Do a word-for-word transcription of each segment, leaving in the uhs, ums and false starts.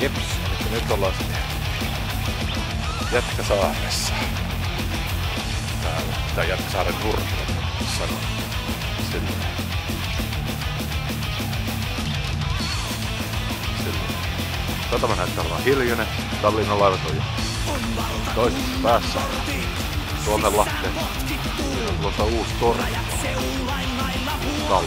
Jeps, että nyt ollaan sitten Jätkäsaaressa. Täällä, tää Jätkäsaaren nurkilla, sanon. Silleen. Silleen. Satama näyttää olevan hiljainen. Tallinnan laivat on jo toisessa päässä. Tuolta Lahteen. On tulossa uusi torni. Talo.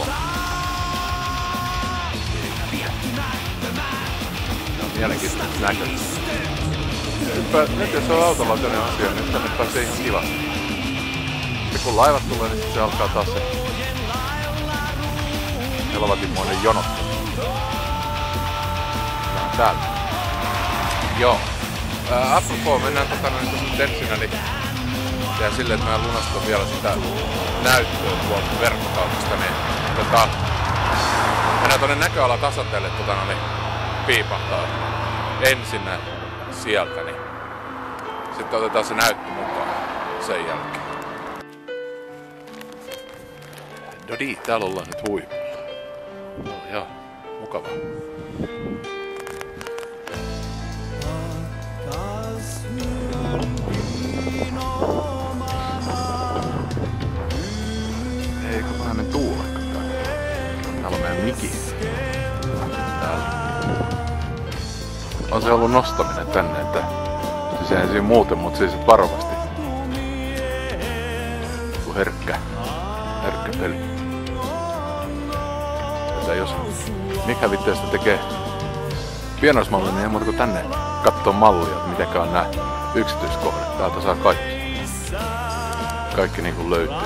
Mielenkiintoista näköistä. Nyt jos on autolautoinen asia, niin tänne pääsee ihan kivasti. Ja kun laivat tulee, niin se alkaa taas se helvatimoinen jonottelu. Ja on täällä. Joo. Ää, apropos, mennään tota noin tuossa ensinnä, niin ja silleen, että mä lunastan vielä sitä näyttöä tuolta verkkokaupasta, niin tota, mennään tonne näköalatasanteelle tota no niin piipahtaa ensinnä sieltä, niin sitten otetaan se näyttö mukaan sen jälkeen. No niin, täällä ollaan nyt huipulla. No joo, mukavaa. Eikö vähän men tuulekka täällä? Täällä on meidän miki. Täällä. On se ollut nostaminen tänne, että siis ei siinä muuten, mutta siis varovasti. Joku herkkä, herkkä peli. Että jos mikä vitteistä tekee pienoismalli, niin ei muuta kuin tänne kattoo mallia, että mitenkä on nää yksityiskohdat. Täältä saa kaikki. Kaikki niinku löytyy.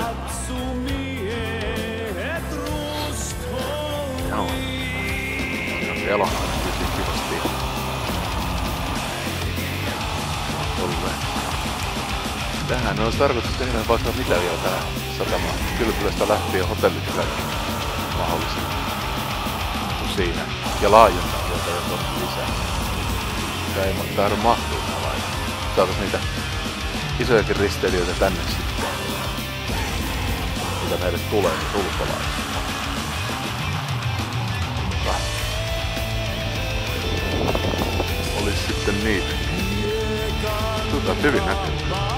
Joo. Siinä on vielä ainakin kivasti. Tolleen. Tähän olisi tarkoitus tehdä vaikka mitä vielä tähän satamaan. Kylpylästä lähtien hotellit kaikki mahdolliset. Siinä. Ja laajentaa tuota jo tuosta lisää. Tää ei tahdo mahtua nää laivat. Saatais niitä isojakin risteilijöitä tänne sitten. Mitä meille tulee, niin ulkolaisia. Olis sitten niitä. Tuota hyvin näkyy.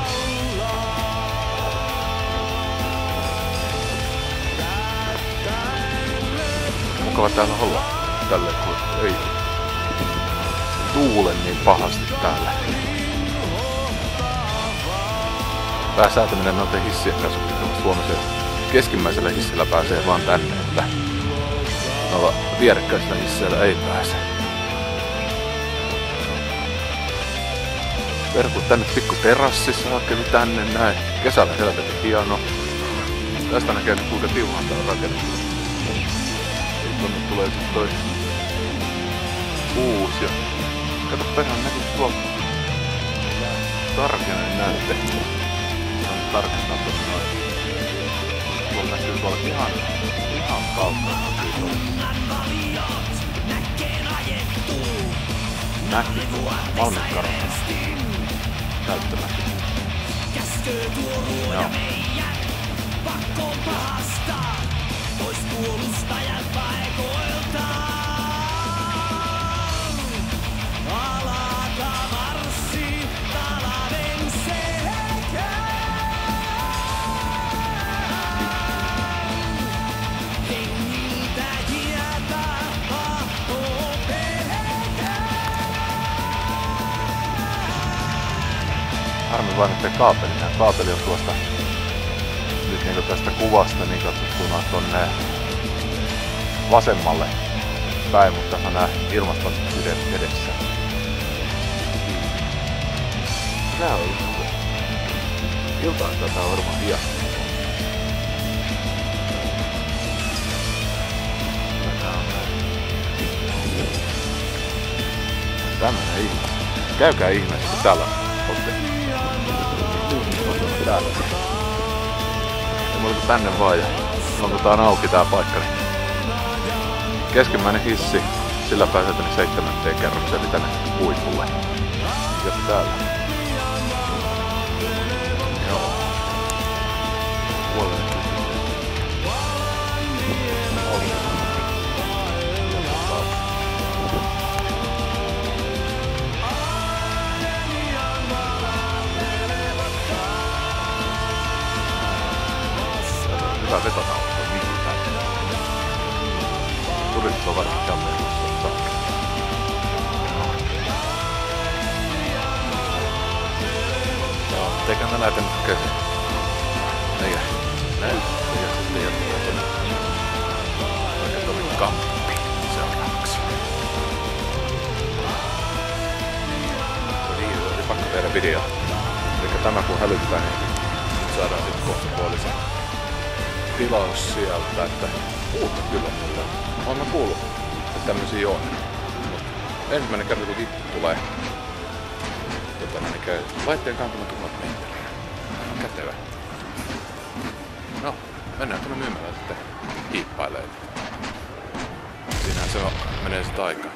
Mukava täällä olla. Tälle kun ei tuule niin pahasti täällä. Pääsäätäminen noiden hissien kanssa, kun Suomessa keskimmäisellä hissillä pääsee vaan tänne, että noilla vierekkäisillä hisseillä ei pääse. Verkut tänne pikku terassissa hakeli tänne näin. Kesällä helvetin hieno. Tästä näkee nyt kuinka tiuhaan tää on rakennettu. Tuonne tulee sit toi uusi ja kato perään näkyy tuolta tarkenen näytte. Saan tarkentaa tuossa noin. Tuolla näkyy tuolla ihan, ihan kautta näkyy tuolla. Näkyy tuolla Malminkarossa. Näyttämättä. Joo. Pois puolustajan paikoilta. Alaka marssi talven selkään. Hengiltä jäätä pahtoo pelkään. Harmi vain, ettei kaapeli näy. Kaapeli on tuosta nyt niinku tästä kuvasta niin katsottuna tonne vasemmalle päin, mutta tässä on nää ilmastointit edessä. Tää on ilta. Iltaan tätä on varmaan hiasta. Tää on näin. Tämmönen ihme. Käykää ihmeessä, kun täällä ootte. Täällä. Mutta tänne vaan ja silloin kun tää on auki tää paikka, niin keskimmäinen hissi, sillä pääsee tänne seitsemänteen kerrokseen, eli tänne huipulle. Ja täällä. Joo. Puolelle lähetän käsin. Eikä näyttöjä sitten jatkaa tuonne. Vaikka tuonne kamppiin seuraavaksi. Niin, oli pakko tehdä video. Eli tämä kun hälyttää, niin saadaan sitten kohtapuolisen tilaus sieltä, että uutta kyllä mulle. Oon mä kuullut, että tämmösiä on. Mut ensimmäinen kerta kun itse tulee tota, niin käy laitteen kantama tuhat metriä. Kätevä. No, mennään tuonne myymälään sitten hiippailemaan. Siinähän se on, menee sitä aikaa.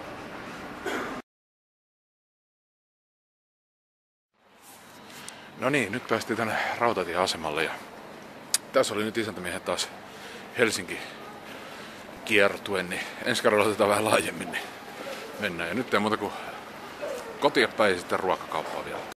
No niin, nyt päästiin tänne rautatieasemalle ja tässä oli nyt isäntämiehen taas Helsinki kiertuen, niin ensi kerralla otetaan vähän laajemmin, niin mennään. Ja nyt ei muuta kuin kotia päin ja sitten ruokakauppaa vielä.